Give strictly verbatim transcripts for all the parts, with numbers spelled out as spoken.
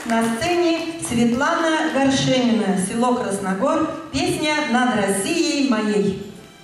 На сцене Светлана Горшенина, село Красногор, песня «Над Россией моей».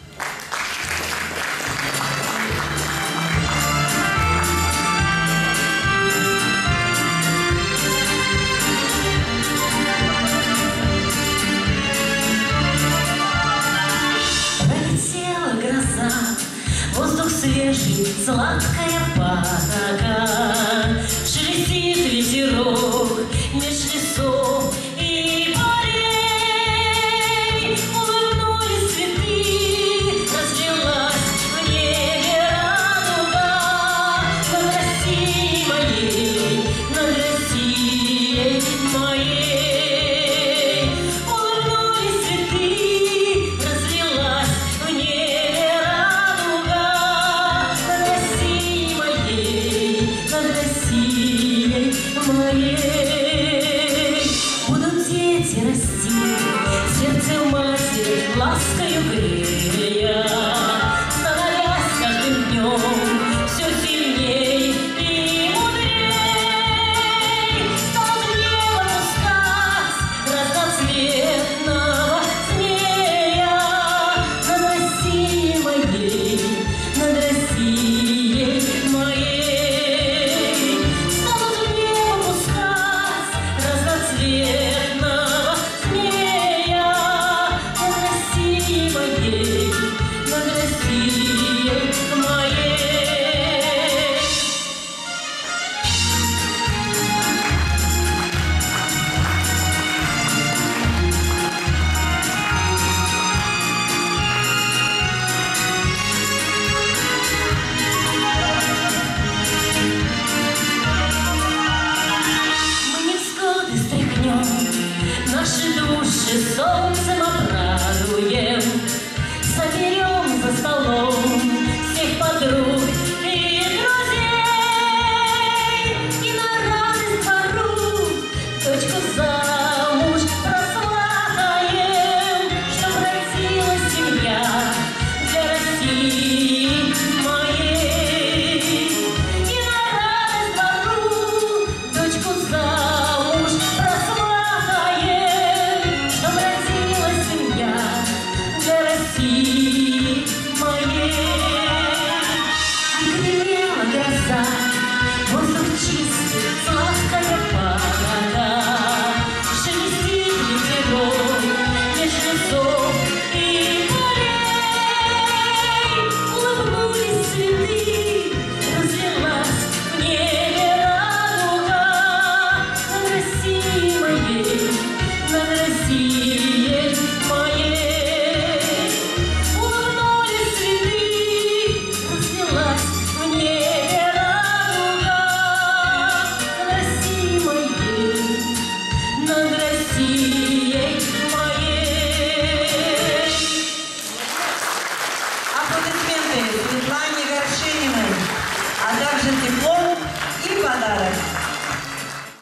Пролетела гроза, воздух свежий, сладкая патока, шелестит ветерок меж лесов и полей. Улыбнулись цветы, разлилась в небе радуга над Россией моей, над Россией моей. Улыбнулись цветы, разлилась в небе радуга над Россией моей, над Россией моей. Будут дети расти, сердце матери ласкою грея.